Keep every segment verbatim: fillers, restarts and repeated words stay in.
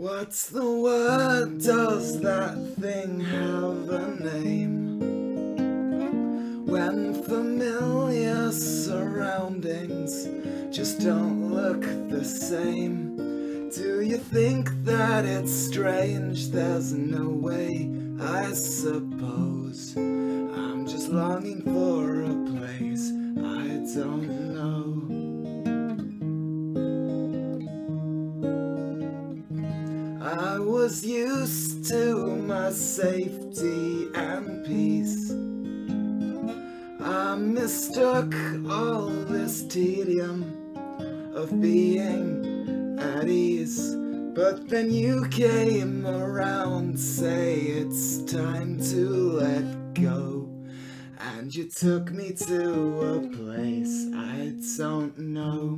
What's the word? Does that thing have a name? When familiar surroundings just don't look the same, do you think that it's strange? There's no way, I suppose. I'm just longing for a place I don't know. I was used to my safety and peace. I mistook all this tedium of being at ease. But then you came around, say it's time to let go. And you took me to a place I don't know.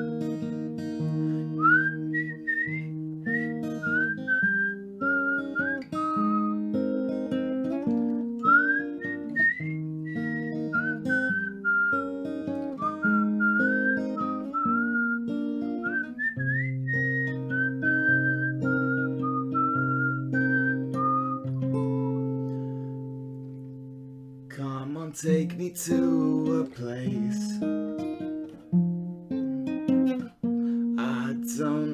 Come on, take me to a place I don't